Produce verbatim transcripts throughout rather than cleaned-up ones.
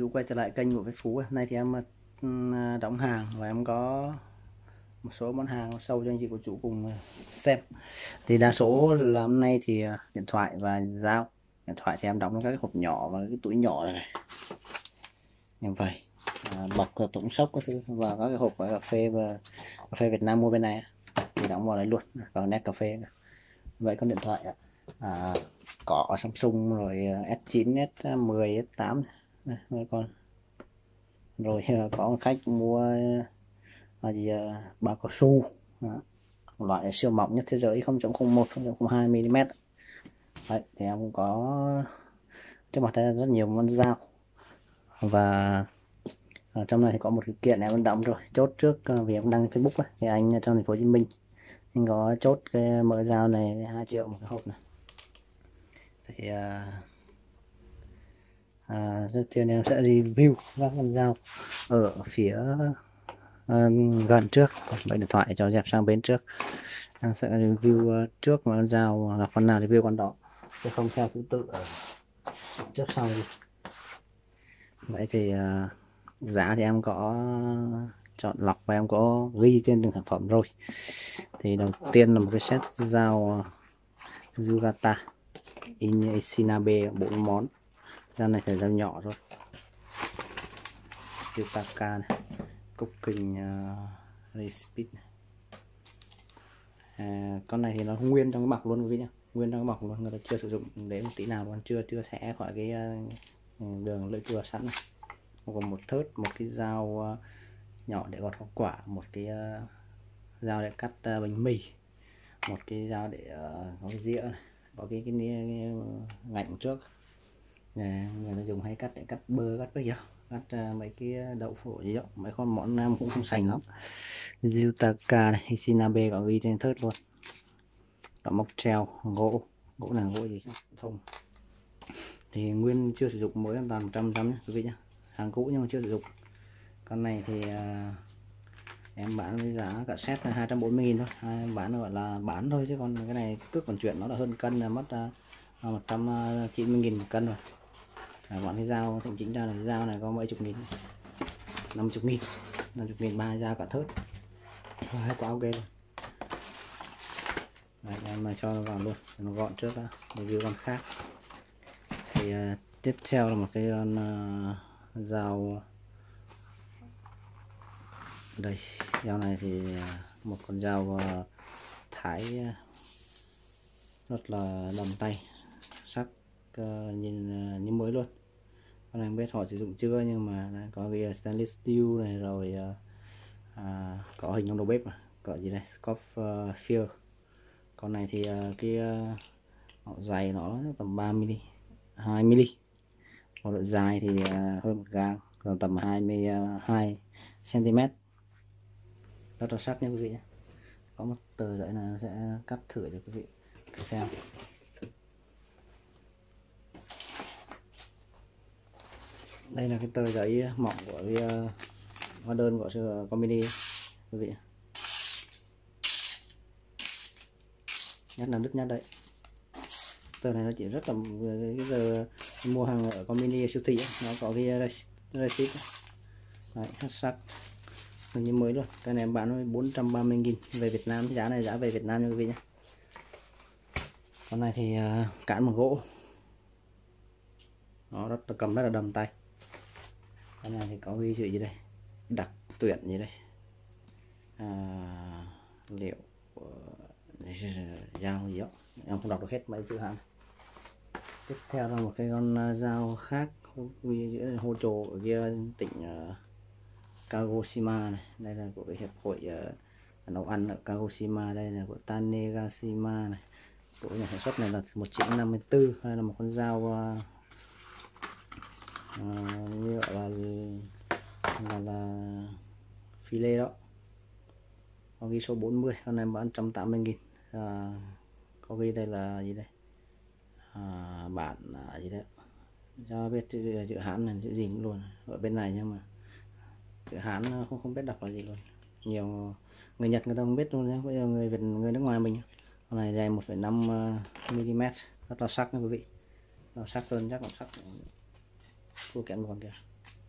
Phú quay trở lại kênh của Viết Phú. Hôm nay thì em đóng hàng và em có một số món hàng sâu cho anh chị của chủ cùng xem. Thì đa số là hôm nay thì điện thoại và dao. Điện thoại thì em đóng trong các cái hộp nhỏ và cái túi nhỏ này, này. Như vậy à, bọc tổng sốc các thứ và các cái hộp cà phê và cà phê Việt Nam mua bên này thì đóng vào đấy luôn, còn nét cà phê. Vậy con điện thoại à, có Samsung rồi S chín, S mười, S tám này, con rồi có khách mua là gì bao cao su đó. Loại siêu mỏng nhất thế giới không chấm không một, không chấm không hai mi li mét. Đấy, thì em cũng có trước mặt đây rất nhiều con dao và ở trong này thì có một cái kiện em vẫn đóng rồi, chốt trước vì em đăng Facebook ấy. Thì anh trong thành phố Hồ Chí Minh anh có chốt cái mỡ dao này hai triệu một cái hộp này. Thì à, à, rất tiên em sẽ review các con dao ở phía à, gần trước. Vậy điện thoại cho dẹp sang bên trước, em sẽ review uh, trước mà con dao là con nào review con đó chứ không theo thứ tự ở trước sau gì. Vậy thì uh, giá thì em có chọn lọc và em có ghi trên từng sản phẩm rồi. Thì đầu tiên là một cái set dao uh, Yugata Ishinabe bốn món. Dao này phải dao nhỏ thôi. Yutaka này, cúc kình uh, Ray Speed này. À, con này thì nó không nguyên trong cái bọc luôn quý vị nhé, nguyên trong cái bọc luôn, người ta chưa sử dụng đến một tí nào luôn, chưa chưa xẻ khỏi cái uh, đường lưỡi cưa sẵn này. Còn một thớt, một cái dao uh, nhỏ để gọt hoa quả, một cái uh, dao để cắt uh, bánh mì, một cái dao để uh, có cái dĩa này, có cái cái, cái, cái ngạnh trước này, người ta dùng hay cắt để cắt bơ, cắt cái gì cắt uh, mấy cái đậu phụ gì đó, mấy con món nam cũng không sành lắm. Yutaka này, Ishinabe có ghi trên thớt luôn. Có móc treo gỗ, gỗ là gỗ gì thông. Thì nguyên chưa sử dụng, mới an toàn một trăm phần trăm nhé quý vị nhé, hàng cũ nhưng mà chưa sử dụng. Con này thì uh, em bán với giá cả set là hai trăm bốn mươi nghìn thôi, em bán gọi là bán thôi chứ còn cái này cước còn chuyện nó là hơn cân, là mất uh, một trăm chín mươi nghìn một cân rồi. À, bọn cái dao thì chính ra là cái dao này có mấy chục nghìn, năm mươi nghìn, năm mươi nghìn ba dao cả thớt, hai quá ok luôn. Đấy, em mà cho vào luôn nó gọn trước đã, review con khác. Thì uh, tiếp theo là một cái con uh, dao đây, dao này thì uh, một con dao uh, thái uh, rất là đầm tay, sắc uh, nhìn uh, như mới luôn. Con này không biết họ sử dụng chưa nhưng mà có cái stainless steel này, rồi uh, uh, có hình trong đầu bếp, mà có gì đây, Scope uh, Fear. Con này thì uh, cái uh, dày nó tầm ba mi li, hai mi li, còn độ dài thì uh, hơn một gang, còn tầm hai mươi hai xăng ti mét, rất là sắc nha quý vị nhé. Có một tờ giấy là sẽ cắt thử cho quý vị xem. Đây là cái tờ giấy mỏng của cái uh, hóa đơn của sự Comini quý vị, nhất là đứt nhất đấy. Tờ này nó chỉ rất là cái giờ mua hàng ở Comini siêu thị ấy, nó có cái receipt đấy, hết sắc như mới luôn. Cái này em bán với bốn trăm ba mươi nghìn về Việt Nam, giá này giá về Việt Nam nha quý vị nhé. Con này thì uh, cán bằng gỗ, nó rất là cầm rất là đầm tay. Con này thì có ghi chữ gì đây, đặc tuyển gì đây, à, liệu dao gì đó em không đọc được hết mấy chữ hãng. Tiếp theo là một cái con dao khác, hô trồ ở kia tỉnh uh, Kagoshima này. Đây là của cái hiệp hội uh, nấu ăn ở Kagoshima. Đây là của Tanegashima này, của nhà sản xuất này là một chín năm mươi tư. Đây là một con dao uh, uh, như gọi là là, là phi lê đó, có ghi số bốn mươi. Con này bán một trăm tám mươi nghìn. À, có ghi đây là gì đây, à, bản à, gì đấy cho biết chữ, chữ Hán này, chữ gì cũng luôn ở bên này, nhưng mà chữ Hán không không biết đọc là gì luôn. Nhiều người Nhật người ta không biết luôn nhé, bây giờ người Việt, người nước ngoài mình. Con này dày một phẩy năm mi li mét, rất là sắc nha quý vị, nó sắc hơn chắc còn sắc thua kém một con kia.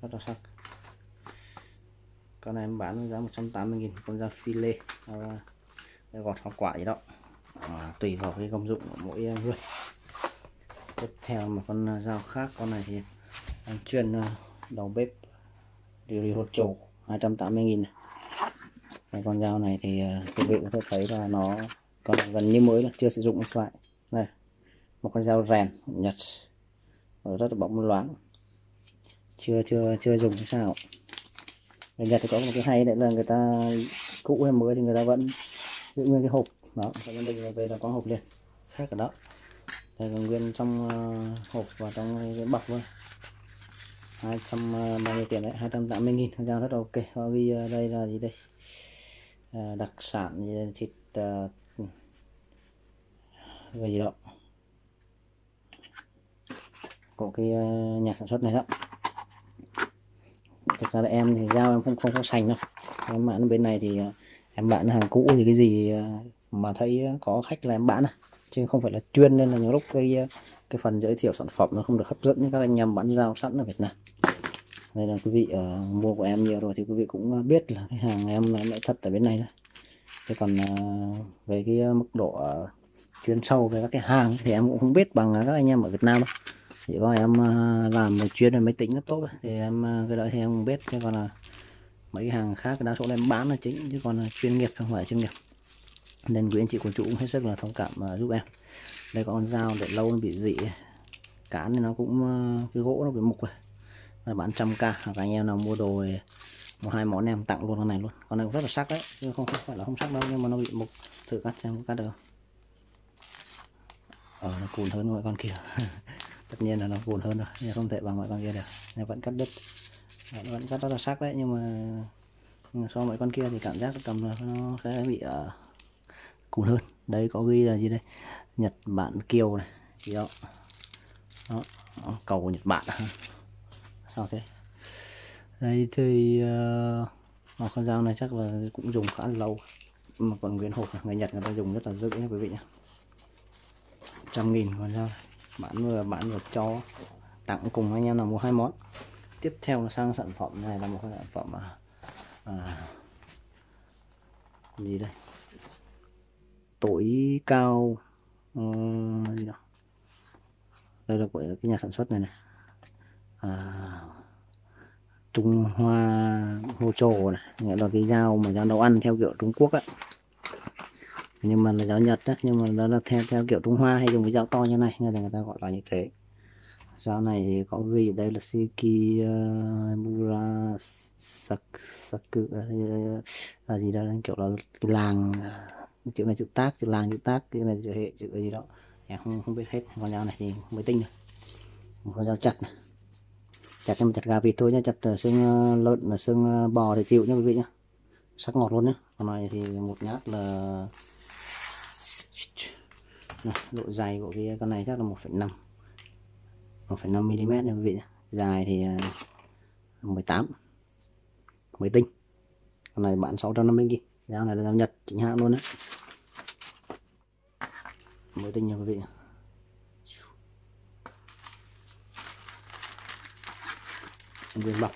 rất là sắc. Con này em bán với giá một trăm tám mươi nghìn, con dao phi lê gọt hoa quả gì đó, à, tùy vào cái công dụng của mỗi người. Tiếp theo một con dao khác, con này thì em chuyên đầu bếp Ryocho, hai trăm tám mươi nghìn. Cái con dao này thì quý vị có thể thấy là nó còn gần như mới, chưa sử dụng lại. Này, một con dao rèn Nhật, rất là bóng loáng, chưa chưa chưa dùng cái sao. Người Nhật thì có một cái hay đấy là người ta cũ hay mới thì người ta vẫn giữ nguyên cái hộp đó, vẫn định về là có hộp liền, khác ở đó. Đây là nguyên trong uh, hộp và trong cái bọc luôn. Hai trăm bao nhiêu tiền đấy, hai trăm tám mươi nghìn. Con dao rất là ok. Có ghi uh, đây là gì đây, uh, đặc sản gì, thịt uh, gì đó của cái uh, nhà sản xuất này đó. Thực ra là em thì dao em không không có sành đâu, em bán bên này thì uh, em bán hàng cũ thì cái gì uh, mà thấy có khách là em bán, à chứ không phải là chuyên, nên là nhiều lúc cái cái phần giới thiệu sản phẩm nó không được hấp dẫn như các anh em bán dao sẵn ở Việt Nam. Đây là quý vị uh, mua của em nhiều rồi thì quý vị cũng biết là cái hàng em là thật ở bên này thôi. Thế còn uh, về cái mức độ uh, chuyên sâu về các cái hàng thì em cũng không biết bằng các anh em ở Việt Nam đâu. Chỉ có em uh, làm một chuyên về máy tính laptop thì em uh, cái đó thì em không biết. Thế còn là uh, mấy cái hàng khác đa số em bán là chính, chứ còn uh, chuyên nghiệp không phải chuyên nghiệp, nên quý anh chị cô chú cũng hết sức là thông cảm uh, giúp em. Đây có con dao để lâu nó bị rỉ, cán thì nó cũng uh, cái gỗ nó bị mục rồi. Đây, bán trăm k, hoặc anh em nào mua đồ một hai món em tặng luôn con này luôn. Con này cũng rất là sắc đấy, chứ không, không phải là không sắc đâu, nhưng mà nó bị mục. Thử cắt xem có cắt được không. Ờ nó cùn hơn mọi con kia. Tất nhiên là nó cùn hơn rồi, nhưng không thể bằng mọi con kia được. Nhưng vẫn cắt đứt, nó vẫn cắt rất là sắc đấy, nhưng mà so với mọi con kia thì cảm giác cầm nó sẽ bị uh, cùn hơn. Đây có ghi là gì đây, Nhật Bản Kiều này gì đó, đó cầu của Nhật Bản. Sao thế? Đây thì uh, con dao này chắc là cũng dùng khá là lâu, mà còn nguyên hộp, người Nhật người ta dùng rất là giữ nha quý vị nhé. Trăm nghìn con dao này. Bán vừa bán vừa cho tặng cùng anh em nào mua hai món. Tiếp theo là sang sản phẩm này là một cái sản phẩm mà à, gì đây, tối cao uh, gì đó. Đây là của cái nhà sản xuất này này, à, Trung Hoa Hô Trồ này, nghĩa là cái dao mà dao nấu ăn theo kiểu Trung Quốc á, nhưng mà là dao Nhật á, nhưng mà nó là theo theo kiểu Trung Hoa hay dùng cái dao to như này nên là người ta gọi là như thế. Dao này thì có ghi ở đây là Shiki uh, Mura Saku là gì đó, kiểu là cái làng, chữ này chữ tác, chữ làng chữ tác, chữ này chữ hệ, chữ gì đó em không không biết hết. Con dao này thì mới tinh này, một con dao chặt này, chặt nhưng mà chặt gà vịt thôi nha, chặt xương lợn là xương bò thì chịu nha quý vị nhá, sắc ngọt luôn nhé. Con này thì một nhát là này, độ dài của cái con này chắc là một phẩy năm một phẩy năm mi li mét nha quý vị nhé. Dài thì mười tám, mới tinh. Con này bán sáu trăm năm mươi nghìn. Dao này là dao Nhật chính hãng luôn đấy, mới tinh nha quý vị. Nguyên bọc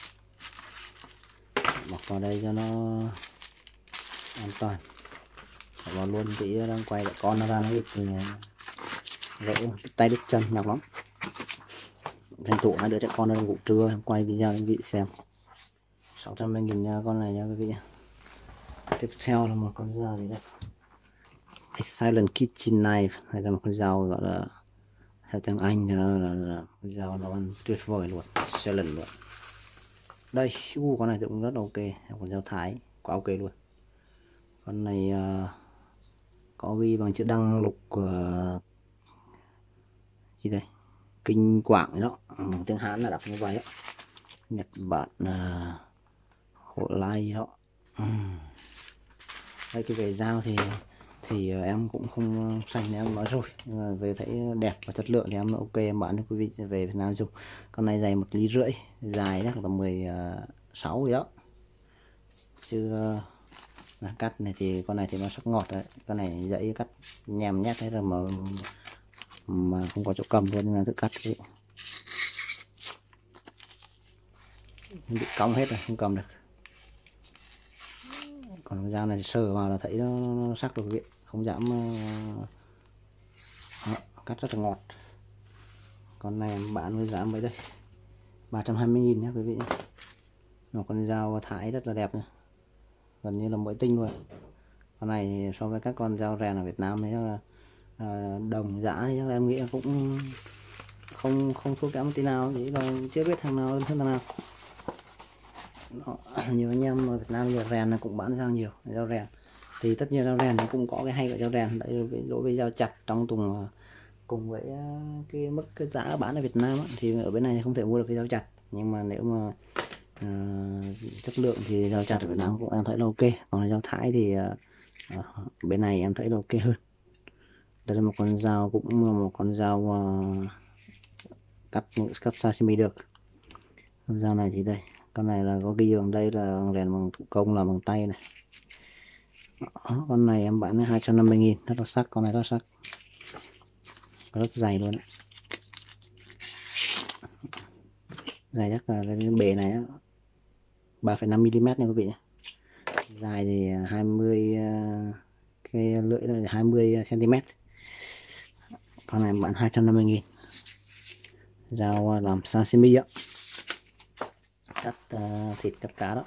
bọc vào đây cho nó an toàn. Vào luôn tí đang quay lại con nó ra nó bị gãy tay đứt chân nhọc lắm. Tranh thủ hai đứa trẻ con đang ngủ trưa em quay video cho quý vị xem. Sáu trăm mươi nghìn nha con này nha quý vị. Tiếp theo là một con dao gì đây, Silent Kitchen Knife, hay là một con dao gọi là theo tiếng Anh thì nó là, là con dao nó ăn tuyệt vời luôn, silent luôn. Đây, uh, con này cũng rất là ok, con dao Thái quá ok luôn. Con này uh, có ghi bằng chữ đăng lục uh, gì đây, Kinh Quảng đó, tiếng Hán là đọc như vậy đó. Nhật Bản uh, Hộ Lai đó. uhm. Đây cái về dao thì thì em cũng không xanh em nói rồi, nhưng mà về thấy đẹp và chất lượng thì em ok em bán cho quý vị về Việt Nam dùng. Con này dày một ly rưỡi, dài chắc là mười sáu gì đó, chứ là cắt này thì con này thì nó sắc ngọt đấy, con này dãy cắt nhèm nhét thế rồi mà mà không có chỗ cầm luôn, nên là tự cắt đi. bị cong hết rồi, không cầm được. Còn cái dao này sờ vào là thấy nó, nó sắc rồi quý vị, không dám uh, cắt rất là ngọt. Con này em bán với giá mấy đây, ba trăm hai mươi nghìn nhé quý vị. Một con dao thái rất là đẹp này, gần như là mới tinh luôn. Con này so với các con dao rèn ở Việt Nam thì chắc là à, đồng giá thì chắc là em nghĩ cũng không không thua kém một tí nào, chỉ là chưa biết thằng nào hơn thằng nào. Đó, nhiều anh em ở Việt Nam giờ rèn là cũng bán dao nhiều, dao rèn thì tất nhiên dao rèn nó cũng có cái hay của dao rèn đấy, đối với dao chặt trong tùng cùng với cái mức cái giá bán ở Việt Nam thì ở bên này không thể mua được cái dao chặt, nhưng mà nếu mà uh, chất lượng thì dao chặt ở Việt Nam cũng em thấy là ok, còn dao thái thì uh, bên này em thấy là ok hơn. Đây là một con dao, cũng là một con dao uh, cắt cắt sashimi được. Con dao này thì đây, con này là có ghi bằng đây là rèn bằng thủ công, là bằng tay này. Đó, con này em bán hai trăm năm mươi nghìn, rất là sắc, con này rất là sắc, rất dày luôn đấy. Dài chắc là cái bề này ba phẩy năm mi li mét nha quý vị. Dài thì hai mươi, cái lưỡi là hai mươi xăng ti mét. Con này em bán hai trăm năm mươi nghìn. Dao làm sashimi á, cắt uh, thịt cắt cá đó.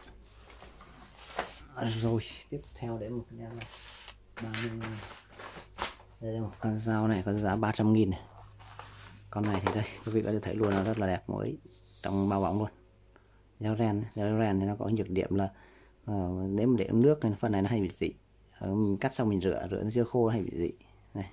Rồi tiếp theo đến một cái là ba mươi. Đây là một con dao này có giá ba trăm nghìn này. Con này thì đây quý vị có thể thấy luôn là rất là đẹp, mới trong bao bóng luôn. Dao rèn, dao rèn thì nó có nhược điểm là uh, nếu mà để nước thì phần này nó hay bị dị. Uh, mình cắt xong mình rửa, rửa nó chưa khô nó hay bị dị. Này.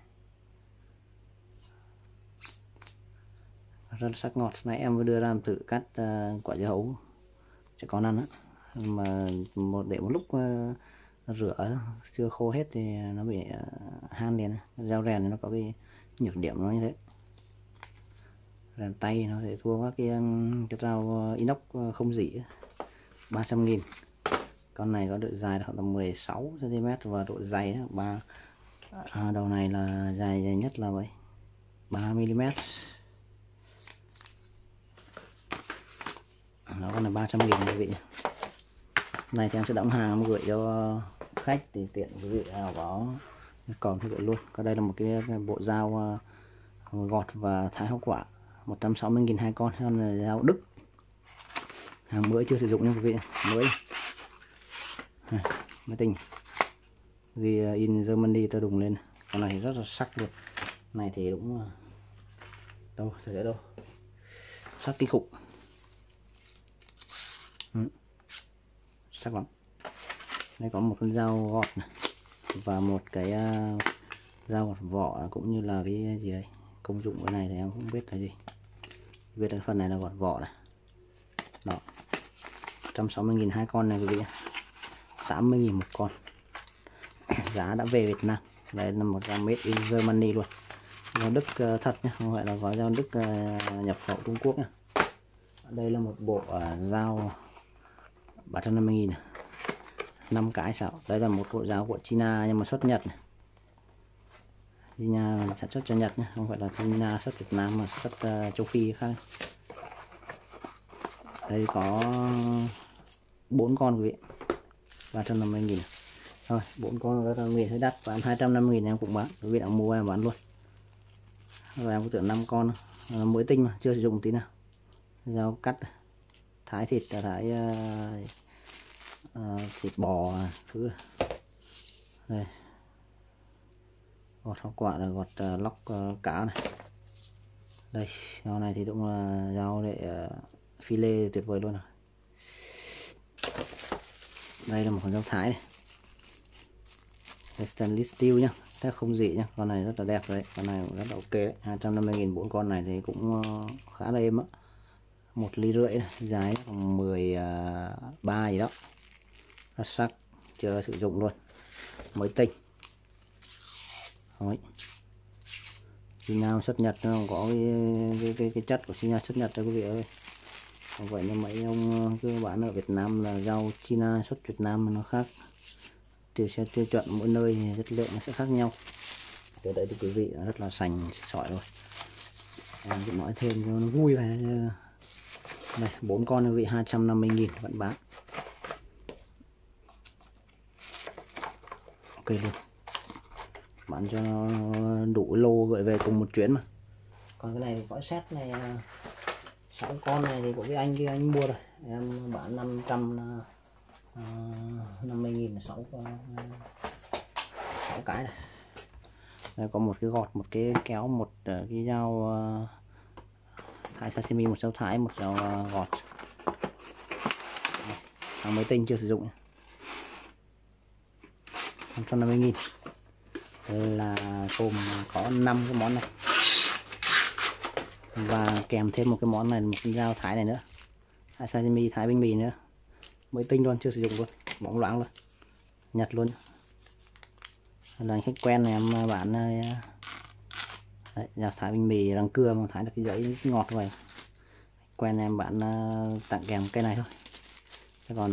Rất là sắc ngọt. Nãy em vừa đưa ra thử cắt uh, quả dưa hấu cho con ăn á, mà một để một lúc uh, rửa chưa khô hết thì nó bị uh, han liền. Dao rèn thì nó có cái nhược điểm nó như thế. Rèn tay nó sẽ thua các cái, cái dao inox không dỉ. Ba trăm nghìn. Con này có độ dài khoảng tầm mười sáu xăng ti mét và độ dày ba à, đầu này là dài, dài nhất là vậy ba mi li mét. Nó con là ba trăm nghìn quý vị. Này thì em sẽ đóng hàng em gửi cho khách thì tiện quý vị nào có còn thì gửi luôn. Còn đây là một cái, cái bộ dao uh, gọt và thái hoa quả, một trăm sáu mươi nghìn hai con. Con là dao Đức, hàng mới chưa sử dụng nha quý vị, mới mới tinh, ghi in Germany tơ đùng lên. Con này rất là sắc luôn. Này thì đúng đâu thấy đâu, sắc kinh khủng. Ừ. Sắc lắm. Đây có một con dao gọt này và một cái uh, dao gọt vỏ, cũng như là cái gì đây, công dụng cái này thì em không biết là gì, biết là phần này là gọt vỏ này. Đó, một trăm sáu mươi nghìn hai con này quý vị, tám mươi nghìn một con. Giá đã về Việt Nam. Đây là một dao made in Germany luôn, dao Đức uh, thật nhé, không phải là có dao Đức uh, nhập khẩu Trung Quốc nhé. Đây là một bộ uh, dao ba trăm năm mươi nghìn, năm cái sao. Đây là một bộ dao của China nhưng mà xuất Nhật này. China sản xuất cho Nhật nhé, không phải là China xuất Việt Nam mà xuất uh, châu Phi khác. Đây có bốn con quý vị, ba trăm năm mươi nghìn. Thôi bốn con rất là nghìn hơi đắt, bán hai trăm năm mươi nghìn em cũng bán, quý vị nào mua em bán luôn. Rồi em có tưởng năm con à, mới tinh mà chưa sử dụng tí nào. Dao cắt thái thịt, thái uh, uh, thịt bò thứ đây, gọt hoa quả là gọt uh, lóc uh, cá này. Đây dao này thì cũng là dao để uh, phi lê tuyệt vời luôn rồi. Đây là một con dao thái này, đây, stainless steel nhá, thế không dị nhá. Con này rất là đẹp đấy, con này cũng rất là ok đấy. hai trăm năm mươi nghìn bốn con này thì cũng uh, khá là êm á. Một ly rưỡi này, dài khoảng mười ba gì đó, rất sắc, chưa sử dụng luôn, mới tinh. Đấy. China xuất Nhật nó có cái, cái, cái, cái chất của China xuất Nhật đó quý vị ơi. Không vậy nhưng mấy ông cứ bán ở Việt Nam là rau China xuất Việt Nam mà nó khác. Tiêu tiêu chuẩn mỗi nơi chất lượng nó sẽ khác nhau. Từ đấy thì quý vị rất là sành sỏi rồi. Em chỉ nói thêm cho nó vui về Đây, bốn con quý vị hai trăm năm mươi nghìn vẫn bán. Ok luôn, bán cho nó đủ lô gửi về cùng một chuyến mà. Còn cái này thì có set này sáu con này thì của cái anh kia anh mua rồi, em bán năm trăm năm mươi nghìn sáu sáu cái này. Đây có một cái gọt, một cái kéo, một cái dao thái sashimi, một dao thái, một dao gọt. Hàng mới tinh chưa sử dụng, năm trăm năm mươi nghìn là gồm có năm cái món này và kèm thêm một cái món này, một cái dao thái này nữa, thái sashimi, thái bánh mì nữa, mới tinh luôn, chưa sử dụng luôn, bóng loáng luôn, nhặt luôn. Là anh khách quen này em bán đấy, dao thái bánh mì rang cưa mà thái được cái giấy ngọt vậy, quen em bán tặng kèm cây này thôi. Thế còn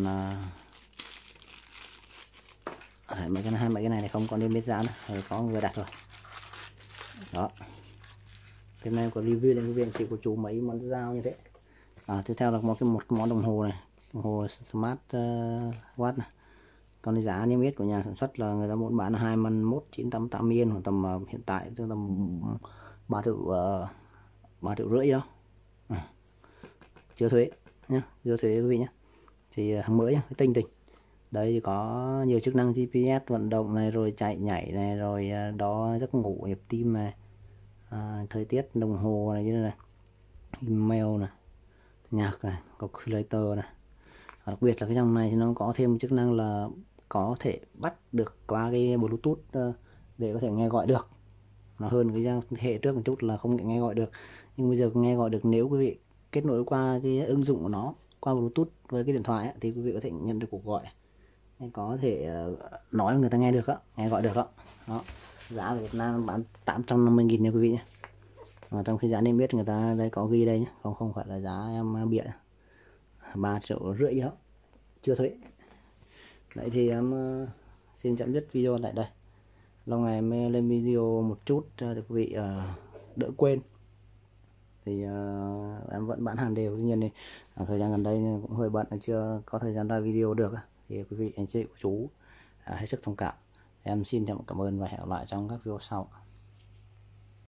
uh, mấy cái hai mấy cái này thì không còn niêm yết giá nữa, rồi có người đặt rồi đó. Thế này có review đến viên chị của chú mấy món dao như thế. À, tiếp theo là một cái một cái món đồng hồ này, đồng hồ smart uh, watch này. Còn giá niêm yết của nhà sản xuất là người ta muốn bán là hai mươi mốt nghìn chín trăm tám mươi yên, khoảng tầm uh, hiện tại tầm ba triệu uh, ba triệu rưỡi đó. À, chưa thuế nhá, chưa thuế quý vị nhé. Thì hàng mới nhá, tinh tinh. Đây thì có nhiều chức năng giê pê ét vận động này, rồi chạy nhảy này, rồi đo giấc ngủ, nhịp tim này, à, thời tiết, đồng hồ này, như này, email này, nhạc này, calculator này. À, đặc biệt là cái dòng này thì nó có thêm một chức năng là có thể bắt được qua cái Bluetooth để có thể nghe gọi được. Nó hơn cái hệ trước một chút là không nghe gọi được, nhưng bây giờ nghe gọi được nếu quý vị kết nối qua cái ứng dụng của nó qua Bluetooth với cái điện thoại ấy, thì quý vị có thể nhận được cuộc gọi, có thể nói người ta nghe được đó, nghe gọi được đó. Đó, giá ở Việt Nam bán tám trăm năm mươi nghìn nha quý vị nhé. À, trong khi giá niêm yết người ta đây có ghi đây nhé, không không phải là giá em bịa, ba triệu rưỡi đó, chưa thuế. Đấy thì em uh, xin chấm dứt video tại đây. Lâu ngày mới lên video một chút để quý vị uh, đỡ quên. Thì uh, em vẫn bán hàng đều, tuy nhiên thì uh, thời gian gần đây cũng hơi bận, chưa có thời gian ra video được. Thì quý vị anh chị của chú uh, hết sức thông cảm. Em xin cảm ơn và hẹn gặp lại trong các video sau.